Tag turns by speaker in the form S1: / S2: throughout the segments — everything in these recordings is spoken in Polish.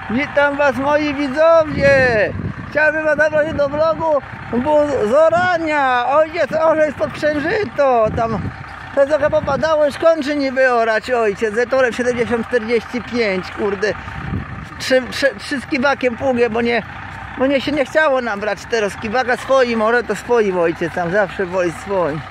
S1: Witam was, moi widzowie! Chciałbym was zaprosić do vlogu z orania. Ojciec orze spod Przężyto. Tam trochę popadało, już kończy niby orać ojciec. Zetorem 70-45, kurde. Trzy skibakiem pługiem, bo nie się nie chciało nam brać teraz skibaka swoim, orze to swoim ojciec, tam zawsze woli swoim.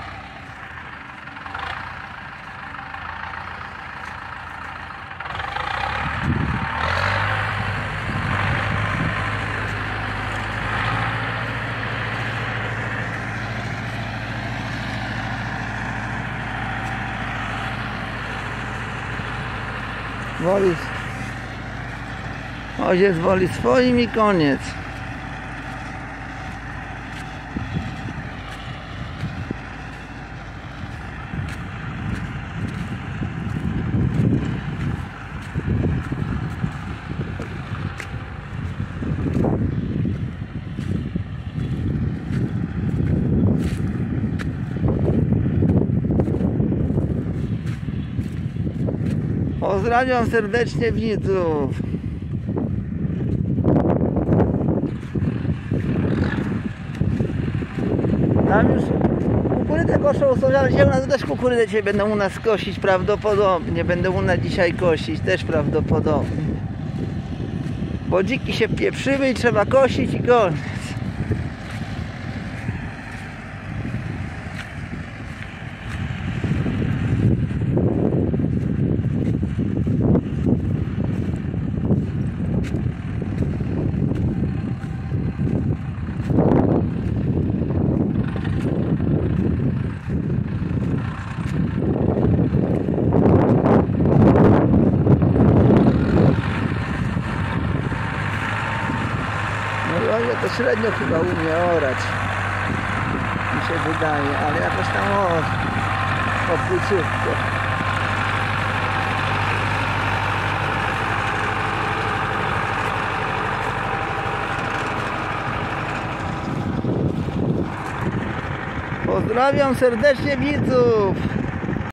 S1: Ojciec woli swoim i koniec. Pozdrawiam serdecznie widzów. Tam już kukurydę koszą, ale zielona, to też kukurydę dzisiaj będą u nas kosić prawdopodobnie. Będą u nas dzisiaj kosić też prawdopodobnie. Bo dziki się pieprzyły i trzeba kosić i koniec. To średnio chyba umie orać, mi się wydaje, ale jakoś tam o płyciutko. Pozdrawiam serdecznie widzów.